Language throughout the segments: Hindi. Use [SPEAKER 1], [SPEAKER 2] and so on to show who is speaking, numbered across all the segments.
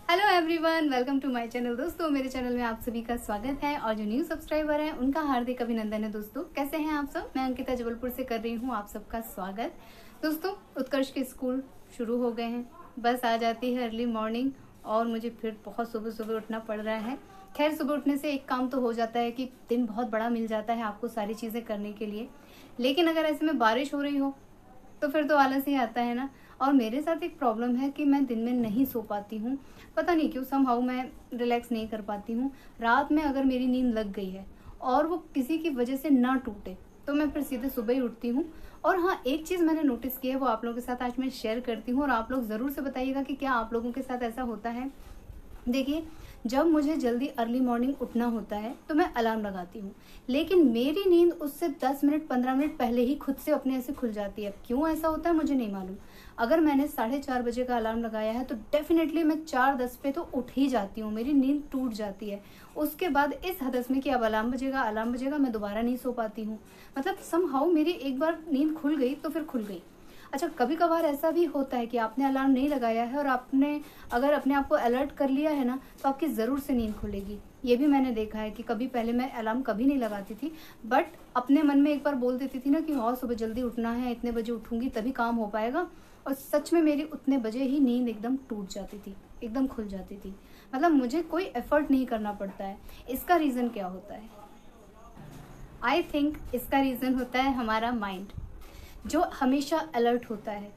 [SPEAKER 1] Hello everyone, welcome to my channel. दोस्तों, मेरे चैनल में आप सभी का स्वागत है और जो न्यू सब्सक्राइबर हैं उनका हार्दिक अभिनंदन है। दोस्तों, कैसे हैं आप सब? मैं अंकिता जबलपुर से कर रही हूं आप सबका स्वागत। दोस्तों, उत्कर्ष के स्कूल शुरू हो गए हैं। बस आ जाती है अर्ली मॉर्निंग और मुझे फिर बहुत सुबह सुबह उठना पड़ रहा है। खैर, सुबह उठने से एक काम तो हो जाता है कि दिन बहुत बड़ा मिल जाता है आपको सारी चीज़ें करने के लिए। लेकिन अगर ऐसे में बारिश हो रही हो तो फिर तो आलस ही आता है ना। और मेरे साथ एक प्रॉब्लम है कि मैं दिन में नहीं सो पाती हूँ। पता नहीं क्यों, समहाउ मैं रिलैक्स नहीं कर पाती हूँ। रात में अगर मेरी नींद लग गई है और वो किसी की वजह से ना टूटे तो मैं फिर सीधे सुबह ही उठती हूँ। और हाँ, एक चीज़ मैंने नोटिस की है, वो आप लोगों के साथ आज मैं शेयर करती हूँ और आप लोग ज़रूर से बताइएगा कि क्या आप लोगों के साथ ऐसा होता है। देखिए, जब मुझे जल्दी अर्ली मॉर्निंग उठना होता है तो मैं अलार्म लगाती हूँ, लेकिन मेरी नींद उससे 10 मिनट 15 मिनट पहले ही खुद से अपने ऐसे खुल जाती है। क्यों ऐसा होता है मुझे नहीं मालूम। अगर मैंने 4:30 बजे का अलार्म लगाया है तो डेफिनेटली मैं 4:10 पे तो उठ ही जाती हूँ, मेरी नींद टूट जाती है। उसके बाद इस हदस में कि अब अलार्म बजेगा मैं दोबारा नहीं सो पाती हूँ। मतलब समहाउ मेरी एक बार नींद खुल गई तो फिर खुल गई। अच्छा, कभी कभार ऐसा भी होता है कि आपने अलार्म नहीं लगाया है और आपने अगर अपने आप को अलर्ट कर लिया है ना तो आपकी ज़रूर से नींद खुलेगी। ये भी मैंने देखा है कि कभी पहले मैं अलार्म कभी नहीं लगाती थी, बट अपने मन में एक बार बोल देती थी ना कि हाँ, सुबह जल्दी उठना है, इतने बजे उठूंगी तभी काम हो पाएगा। और सच में मेरी उतने बजे ही नींद एकदम टूट जाती थी, एकदम खुल जाती थी। मतलब मुझे कोई एफर्ट नहीं करना पड़ता है। इसका रीज़न क्या होता है? आई थिंक इसका रीज़न होता है हमारा माइंड, जो हमेशा अलर्ट होता है।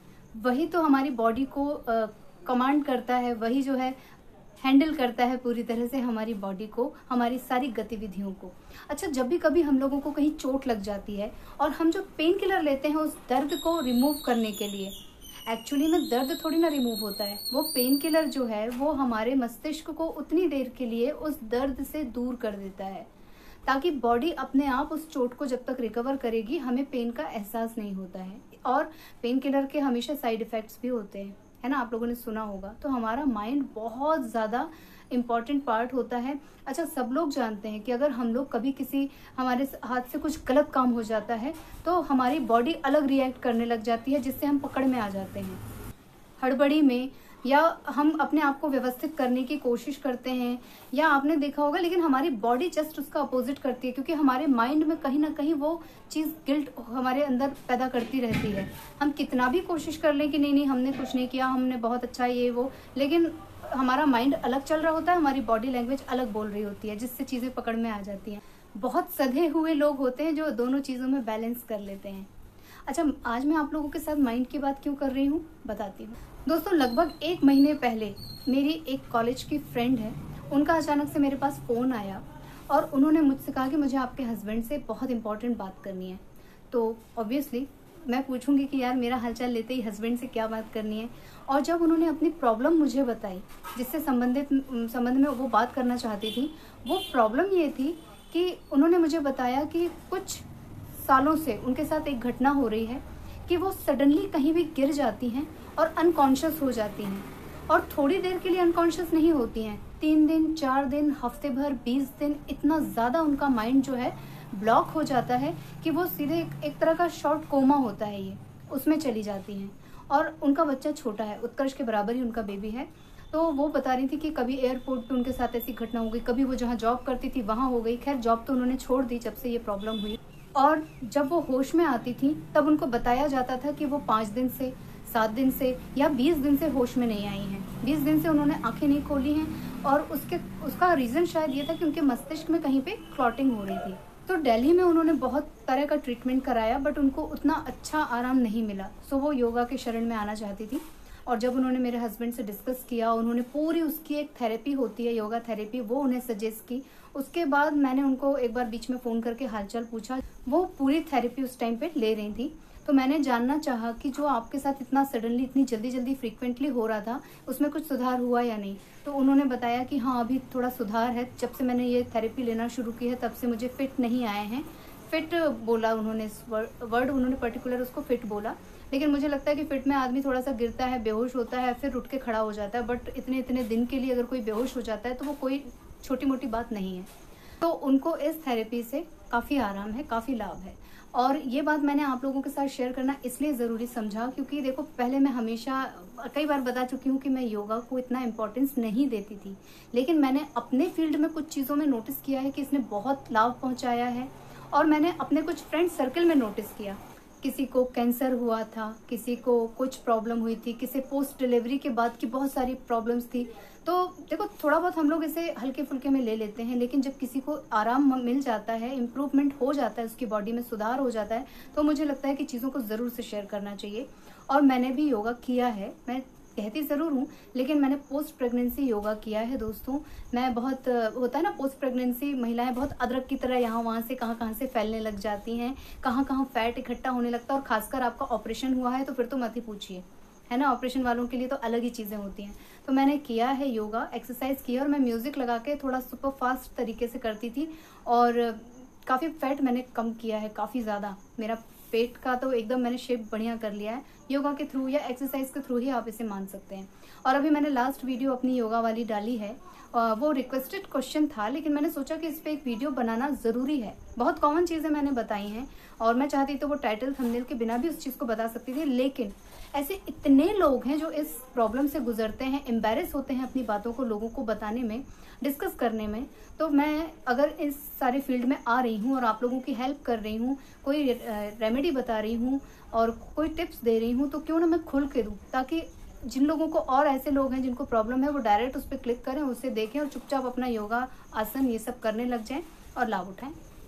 [SPEAKER 1] वही तो हमारी बॉडी को कमांड करता है, वही जो है हैंडल करता है पूरी तरह से हमारी बॉडी को, हमारी सारी गतिविधियों को। अच्छा, जब भी कभी हम लोगों को कहीं चोट लग जाती है और हम जो पेन किलर लेते हैं उस दर्द को रिमूव करने के लिए, एक्चुअली में दर्द थोड़ी ना रिमूव होता है। वो पेन किलर जो है वो हमारे मस्तिष्क को उतनी देर के लिए उस दर्द से दूर कर देता है ताकि बॉडी अपने आप उस चोट को जब तक रिकवर करेगी हमें पेन का एहसास नहीं होता है। और पेन किलर के हमेशा साइड इफ़ेक्ट्स भी होते हैं, है ना, आप लोगों ने सुना होगा। तो हमारा माइंड बहुत ज़्यादा इम्पॉर्टेंट पार्ट होता है। अच्छा, सब लोग जानते हैं कि अगर हम लोग कभी किसी हमारे हाथ से कुछ गलत काम हो जाता है तो हमारी बॉडी अलग रिएक्ट करने लग जाती है, जिससे हम पकड़ में आ जाते हैं हड़बड़ी में, या हम अपने आप को व्यवस्थित करने की कोशिश करते हैं, या आपने देखा होगा, लेकिन हमारी बॉडी जस्ट उसका अपोजिट करती है क्योंकि हमारे माइंड में कहीं ना कहीं वो चीज़ गिल्ट हमारे अंदर पैदा करती रहती है। हम कितना भी कोशिश कर लें कि नहीं नहीं हमने कुछ नहीं किया, हमने बहुत अच्छा ये वो, लेकिन हमारा माइंड अलग चल रहा होता है, हमारी बॉडी लैंग्वेज अलग बोल रही होती है, जिससे चीज़ें पकड़ में आ जाती हैं। बहुत सधे हुए लोग होते हैं जो दोनों चीज़ों में बैलेंस कर लेते हैं। अच्छा, आज मैं आप लोगों के साथ माइंड की बात क्यों कर रही हूँ बताती हूँ। दोस्तों, लगभग 1 महीने पहले मेरी एक कॉलेज की फ्रेंड है, उनका अचानक से मेरे पास फ़ोन आया और उन्होंने मुझसे कहा कि मुझे आपके हस्बैंड से बहुत इंपॉर्टेंट बात करनी है। तो ऑब्वियसली मैं पूछूंगी कि यार मेरा हालचाल लेते ही हस्बैंड से क्या बात करनी है। और जब उन्होंने अपनी प्रॉब्लम मुझे बताई, जिससे संबंध में वो बात करना चाहती थी, वो प्रॉब्लम ये थी कि उन्होंने मुझे बताया कि कुछ सालों से उनके साथ एक घटना हो रही है कि वो सडनली कहीं भी गिर जाती हैं और अनकॉन्शियस हो जाती हैं। और थोड़ी देर के लिए अनकॉन्शियस नहीं होती हैं, 3 दिन 4 दिन हफ्ते भर 20 दिन, इतना ज़्यादा उनका माइंड जो है ब्लॉक हो जाता है कि वो सीधे एक तरह का शॉर्ट कोमा होता है, ये उसमें चली जाती हैं। और उनका बच्चा छोटा है, उत्कर्ष के बराबर ही उनका बेबी है। तो वो बता रही थी कि कभी एयरपोर्ट पे उनके साथ ऐसी घटना हो गई, कभी वो जहाँ जॉब करती थी वहाँ हो गई। खैर, जॉब तो उन्होंने छोड़ दी जब से ये प्रॉब्लम हुई। और जब वो होश में आती थी तब उनको बताया जाता था कि वो 5 दिन से, 7 दिन से या 20 दिन से होश में नहीं आई हैं। 20 दिन से उन्होंने आंखें नहीं खोली हैं और उसका रीज़न शायद ये था कि उनके मस्तिष्क में कहीं पे क्लॉटिंग हो रही थी। तो दिल्ली में उन्होंने बहुत तरह का ट्रीटमेंट कराया, बट उनको उतना अच्छा आराम नहीं मिला। सो वो योगा के शरण में आना चाहती थी। और जब उन्होंने मेरे हस्बैंड से डिस्कस किया, उन्होंने पूरी उसकी एक थेरेपी होती है, योगा थेरेपी, वो उन्हें सजेस्ट की। उसके बाद मैंने उनको एक बार बीच में फ़ोन करके हालचाल पूछा। वो पूरी थेरेपी उस टाइम पे ले रही थी। तो मैंने जानना चाहा कि जो आपके साथ इतना सडनली, इतनी जल्दी जल्दी फ्रीक्वेंटली हो रहा था, उसमें कुछ सुधार हुआ या नहीं। तो उन्होंने बताया कि हाँ, अभी थोड़ा सुधार है, जब से मैंने ये थेरेपी लेना शुरू की है तब से मुझे फिट नहीं आए हैं। फिट बोला उन्होंने, वर्ड उन्होंने पर्टिकुलर उसको फिट बोला। लेकिन मुझे लगता है कि फिट में आदमी थोड़ा सा गिरता है, बेहोश होता है, फिर उठ के खड़ा हो जाता है। बट इतने इतने दिन के लिए अगर कोई बेहोश हो जाता है तो वो कोई छोटी मोटी बात नहीं है। तो उनको इस थेरेपी से काफ़ी आराम है, काफ़ी लाभ है। और ये बात मैंने आप लोगों के साथ शेयर करना इसलिए ज़रूरी समझा क्योंकि देखो, पहले मैं हमेशा कई बार बता चुकी हूँ कि मैं योगा को इतना इम्पोर्टेंस नहीं देती थी, लेकिन मैंने अपने फील्ड में कुछ चीज़ों में नोटिस किया है कि इसने बहुत लाभ पहुँचाया है। और मैंने अपने कुछ फ्रेंड सर्कल में नोटिस किया, किसी को कैंसर हुआ था, किसी को कुछ प्रॉब्लम हुई थी, किसी पोस्ट डिलीवरी के बाद की बहुत सारी प्रॉब्लम्स थी। तो देखो, थोड़ा बहुत हम लोग इसे हल्के फुल्के में ले लेते हैं, लेकिन जब किसी को आराम मिल जाता है, इम्प्रूवमेंट हो जाता है, उसकी बॉडी में सुधार हो जाता है, तो मुझे लगता है कि चीज़ों को ज़रूर से शेयर करना चाहिए। और मैंने भी योगा किया है, मैं कहती ज़रूर हूँ, लेकिन मैंने पोस्ट प्रेगनेंसी योगा किया है दोस्तों। मैं बहुत होता है ना, पोस्ट प्रेगनेंसी महिलाएं बहुत अदरक की तरह यहाँ वहाँ से कहाँ से फैलने लग जाती हैं, कहाँ कहाँ फैट इकट्ठा होने लगता है। और खासकर आपका ऑपरेशन हुआ है तो फिर तो मत ही पूछिए, है ना। ऑपरेशन वालों के लिए तो अलग ही चीज़ें होती हैं। तो मैंने किया है योगा, एक्सरसाइज किया, और मैं म्यूज़िक लगा के थोड़ा सुपर फास्ट तरीके से करती थी, और काफ़ी फैट मैंने कम किया है, काफ़ी ज़्यादा। मेरा पेट का तो एकदम मैंने शेप बढ़िया कर लिया है, योगा के थ्रू या एक्सरसाइज के थ्रू ही आप इसे मान सकते हैं। और अभी मैंने लास्ट वीडियो अपनी योगा वाली डाली है, वो रिक्वेस्टेड क्वेश्चन था, लेकिन मैंने सोचा कि इस पर एक वीडियो बनाना ज़रूरी है। बहुत कॉमन चीज़ें मैंने बताई हैं, और मैं चाहती तो वो टाइटल थंबनेल के बिना भी उस चीज़ को बता सकती थी, लेकिन ऐसे इतने लोग हैं जो इस प्रॉब्लम से गुजरते हैं, एम्बैरेस होते हैं अपनी बातों को लोगों को बताने में, डिस्कस करने में। तो मैं अगर इस सारे फील्ड में आ रही हूँ और आप लोगों की हेल्प कर रही हूँ, कोई रेमेडी बता रही हूँ और कोई टिप्स दे रही हूँ, तो क्यों ना मैं खुल के दूँ, ताकि जिन लोगों को और ऐसे लोग हैं जिनको प्रॉब्लम है वो डायरेक्ट उस पर क्लिक करें, उसे देखें और चुपचाप अपना योगा आसन ये सब करने लग जाएं और लाभ उठाएं।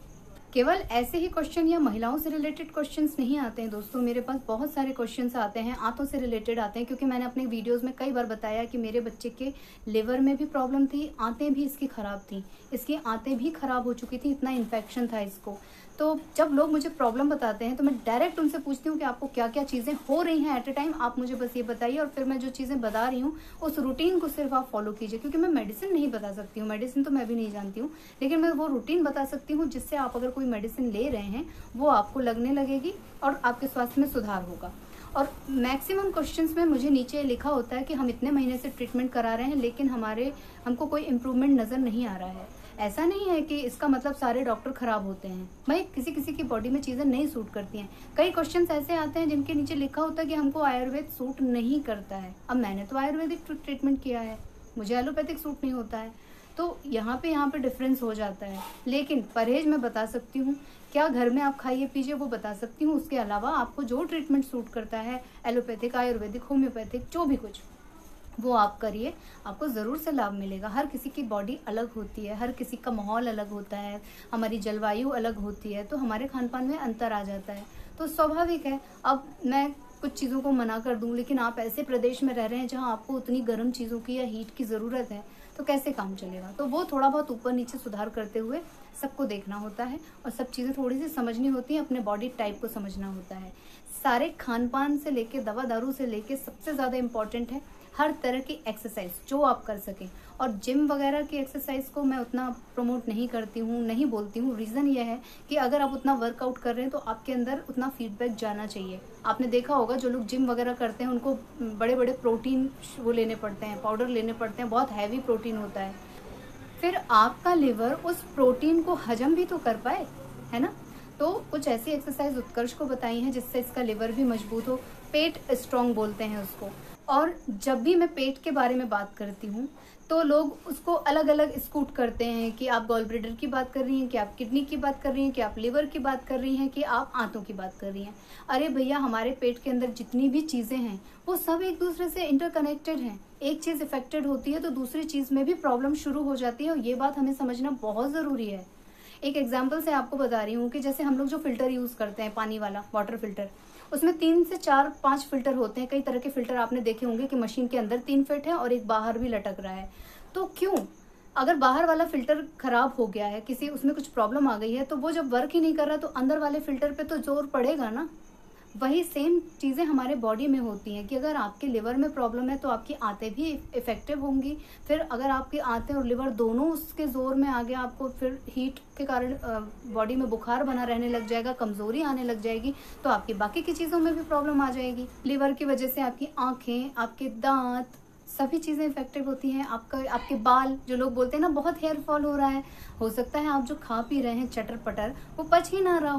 [SPEAKER 1] केवल ऐसे ही क्वेश्चन या महिलाओं से रिलेटेड क्वेश्चंस नहीं आते हैं दोस्तों, मेरे पास बहुत सारे क्वेश्चंस आते हैं, आंतों से रिलेटेड आते हैं, क्योंकि मैंने अपने वीडियोस में कई बार बताया कि मेरे बच्चे के लिवर में भी प्रॉब्लम थी, आंतें भी इसकी ख़राब थी, इसकी आंतें भी ख़राब हो चुकी थी, इतना इन्फेक्शन था इसको। तो जब लोग मुझे प्रॉब्लम बताते हैं तो मैं डायरेक्ट उनसे पूछती हूँ कि आपको क्या क्या चीज़ें हो रही हैं एट ए टाइम, आप मुझे बस ये बताइए, और फिर मैं जो चीज़ें बता रही हूँ उस रूटीन को सिर्फ आप फॉलो कीजिए, क्योंकि मैं मेडिसिन नहीं बता सकती हूँ, मेडिसिन तो मैं भी नहीं जानती हूँ, लेकिन मैं वो रूटीन बता सकती हूँ जिससे आप अगर कोई मेडिसिन ले रहे हैं वो आपको लगने लगेगी और आपके स्वास्थ्य में सुधार होगा। और मैक्सिमम क्वेश्चंस में मुझे नीचे लिखा होता है कि हम इतने महीने से ट्रीटमेंट करा रहे हैं, लेकिन हमको कोई इम्प्रूवमेंट नज़र नहीं आ रहा है। ऐसा नहीं है कि इसका मतलब सारे डॉक्टर खराब होते हैं भाई, किसी किसी की बॉडी में चीज़ें नहीं सूट करती हैं। कई क्वेश्चंस ऐसे आते हैं जिनके नीचे लिखा होता है कि हमको आयुर्वेद सूट नहीं करता है। अब मैंने तो आयुर्वेदिक ट्रीटमेंट किया है, मुझे एलोपैथिक सूट नहीं होता है, तो यहाँ पे डिफरेंस हो जाता है। लेकिन परहेज मैं बता सकती हूँ, क्या घर में आप खाइए पीजिए वो बता सकती हूँ। उसके अलावा आपको जो ट्रीटमेंट सूट करता है, एलोपैथिक, आयुर्वेदिक, होम्योपैथिक, जो भी कुछ, वो आप करिए, आपको ज़रूर से लाभ मिलेगा। हर किसी की बॉडी अलग होती है, हर किसी का माहौल अलग होता है, हमारी जलवायु अलग होती है, तो हमारे खान पान में अंतर आ जाता है, तो स्वाभाविक है। अब मैं कुछ चीज़ों को मना कर दूं, लेकिन आप ऐसे प्रदेश में रह रहे हैं जहां आपको उतनी गर्म चीज़ों की या हीट की ज़रूरत है, तो कैसे काम चलेगा। तो वो थोड़ा बहुत ऊपर नीचे सुधार करते हुए सबको देखना होता है, और सब चीज़ें थोड़ी सी समझनी होती हैं, अपने बॉडी टाइप को समझना होता है। सारे खान पान से लेके दवा दारू से लेके सबसे ज़्यादा इम्पॉर्टेंट है हर तरह की एक्सरसाइज जो आप कर सकें। और जिम वगैरह की एक्सरसाइज को मैं उतना प्रमोट नहीं करती हूँ, नहीं बोलती हूँ। रीज़न ये है कि अगर आप उतना वर्कआउट कर रहे हैं तो आपके अंदर उतना फीडबैक जाना चाहिए। आपने देखा होगा जो लोग जिम वगैरह करते हैं उनको बड़े बड़े प्रोटीन वो लेने पड़ते हैं, पाउडर लेने पड़ते हैं, बहुत हैवी प्रोटीन होता है। फिर आपका लिवर उस प्रोटीन को हजम भी तो कर पाए, है ना। तो कुछ ऐसी एक्सरसाइज उत्कर्ष को बताई हैं जिससे इसका लिवर भी मजबूत हो, पेट स्ट्रॉन्ग बोलते हैं उसको। और जब भी मैं पेट के बारे में बात करती हूँ तो लोग उसको अलग अलग स्कूट करते हैं कि आप गॉल ब्लैडर की बात कर रही हैं, कि आप किडनी की बात कर रही हैं, कि आप लिवर की बात कर रही हैं, कि आप आंतों की बात कर रही हैं। अरे भैया, हमारे पेट के अंदर जितनी भी चीज़ें हैं वो सब एक दूसरे से इंटरकनेक्टेड हैं। एक चीज़ इफेक्टेड होती है तो दूसरी चीज़ में भी प्रॉब्लम शुरू हो जाती है, और ये बात हमें समझना बहुत ज़रूरी है। एक एग्जाम्पल से आपको बता रही हूँ कि जैसे हम लोग जो फिल्टर यूज़ करते हैं, पानी वाला वाटर फिल्टर, उसमें 3 से 4-5 फिल्टर होते हैं। कई तरह के फिल्टर आपने देखे होंगे कि मशीन के अंदर 3 फिट है और एक बाहर भी लटक रहा है। तो क्यों, अगर बाहर वाला फिल्टर खराब हो गया है, किसी उसमें कुछ प्रॉब्लम आ गई है, तो वो जब वर्क ही नहीं कर रहा तो अंदर वाले फिल्टर पे तो जोर पड़ेगा ना। वही सेम चीज़ें हमारे बॉडी में होती हैं कि अगर आपके लिवर में प्रॉब्लम है तो आपकी आंतें भी इफेक्टिव होंगी। फिर अगर आपकी आंतें और लिवर दोनों उसके जोर में आ गया, आपको फिर हीट के कारण बॉडी में बुखार बना रहने लग जाएगा, कमजोरी आने लग जाएगी, तो आपकी बाकी की चीज़ों में भी प्रॉब्लम आ जाएगी। लिवर की वजह से आपकी आँखें, आपके दांत, सभी चीज़ें इफेक्टिव होती हैं। आपके बाल, जो लोग बोलते हैं ना बहुत हेयर फॉल हो रहा है, हो सकता है आप जो खा पी रहे हैं चटर पटर वो पच ही ना रहा हो,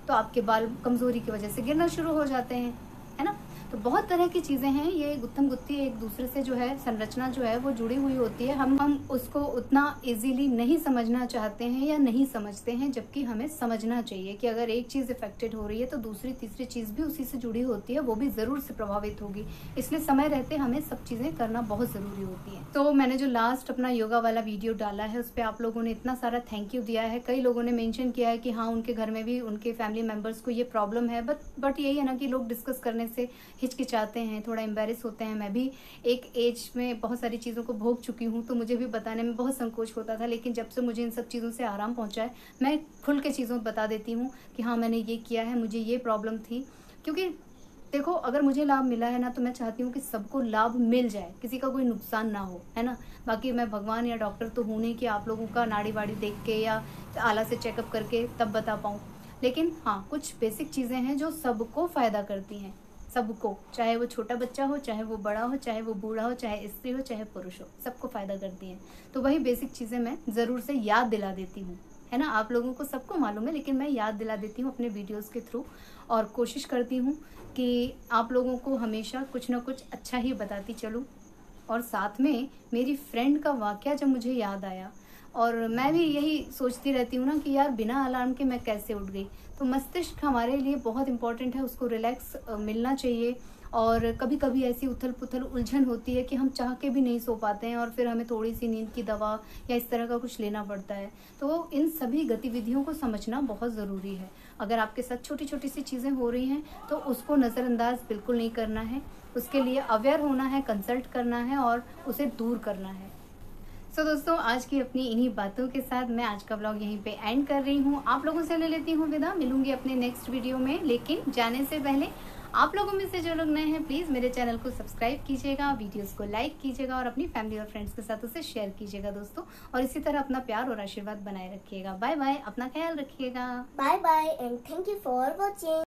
[SPEAKER 1] तो आपके बाल कमजोरी की वजह से गिरना शुरू हो जाते हैं, है ना। तो बहुत तरह की चीजें हैं, ये गुत्थम गुत्थी एक दूसरे से जो है संरचना जो है वो जुड़ी हुई होती है। हम उसको उतना इजीली नहीं समझना चाहते हैं या नहीं समझते हैं, जबकि हमें समझना चाहिए कि अगर एक चीज इफेक्टेड हो रही है तो दूसरी तीसरी चीज भी उसी से जुड़ी होती है, वो भी जरूर से प्रभावित होगी। इसलिए समय रहते हमें सब चीजें करना बहुत जरूरी होती है। तो मैंने जो लास्ट अपना योगा वाला वीडियो डाला है उस पर आप लोगों ने इतना सारा थैंक यू दिया है। कई लोगों ने मेंशन किया है कि हाँ उनके घर में भी उनके फैमिली मेंबर्स को ये प्रॉब्लम है, बट यही है ना कि लोग डिस्कस करने से हिचकिचाते हैं, थोड़ा एम्बेरस होते हैं। मैं भी एक एज में बहुत सारी चीज़ों को भोग चुकी हूँ, तो मुझे भी बताने में बहुत संकोच होता था। लेकिन जब से मुझे इन सब चीज़ों से आराम पहुँचा है, मैं खुल के चीज़ों बता देती हूँ कि हाँ मैंने ये किया है, मुझे ये प्रॉब्लम थी। क्योंकि देखो अगर मुझे लाभ मिला है ना, तो मैं चाहती हूँ कि सबको लाभ मिल जाए, किसी का कोई नुकसान ना हो, है ना। बाकी मैं भगवान या डॉक्टर तो हूँ नहीं कि आप लोगों का नाड़ी वाड़ी देख के या आला से चेकअप करके तब बता पाऊँ। लेकिन हाँ कुछ बेसिक चीज़ें हैं जो सबको फ़ायदा करती हैं, सबको, चाहे वो छोटा बच्चा हो, चाहे वो बड़ा हो, चाहे वो बूढ़ा हो, चाहे स्त्री हो, चाहे पुरुष हो, सबको फायदा करती हैं। तो वही बेसिक चीजें मैं जरूर से याद दिला देती हूँ, है ना। आप लोगों को सबको मालूम है, लेकिन मैं याद दिला देती हूँ अपने वीडियोस के थ्रू, और कोशिश करती हूँ कि आप लोगों को हमेशा कुछ ना कुछ अच्छा ही बताती चलूँ। और साथ में मेरी फ्रेंड का वाकया जब मुझे याद आया, और मैं भी यही सोचती रहती हूँ ना कि यार बिना अलार्म के मैं कैसे उठ गई। तो मस्तिष्क हमारे लिए बहुत इंपॉर्टेंट है, उसको रिलैक्स मिलना चाहिए। और कभी कभी ऐसी उथल पुथल उलझन होती है कि हम चाह के भी नहीं सो पाते हैं, और फिर हमें थोड़ी सी नींद की दवा या इस तरह का कुछ लेना पड़ता है। तो इन सभी गतिविधियों को समझना बहुत ज़रूरी है। अगर आपके साथ छोटी छोटी सी चीज़ें हो रही हैं तो उसको नज़रअंदाज बिल्कुल नहीं करना है, उसके लिए अवेयर होना है, कंसल्ट करना है और उसे दूर करना है। सो दोस्तों, आज की अपनी इन्हीं बातों के साथ मैं आज का ब्लॉग यहीं पे एंड कर रही हूँ। आप लोगों से ले लेती हूँ विदा, मिलूंगी अपने नेक्स्ट वीडियो में। लेकिन जाने से पहले आप लोगों में से जो लोग नए हैं प्लीज़ मेरे चैनल को सब्सक्राइब कीजिएगा, वीडियोस को लाइक कीजिएगा और अपनी फैमिली और फ्रेंड्स के साथ उसे शेयर कीजिएगा दोस्तों। और इसी तरह अपना प्यार और आशीर्वाद बनाए रखिएगा। बाय बाय, अपना ख्याल रखिएगा।
[SPEAKER 2] Bye bye and thank you for watching.